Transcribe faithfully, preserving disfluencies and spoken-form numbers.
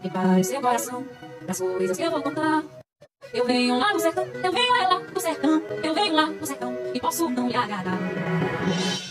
Prepare seu coração das coisas que eu vou contar. Eu venho lá do sertão, eu venho é lá do sertão, eu venho lá do sertão e posso não lhe agradar.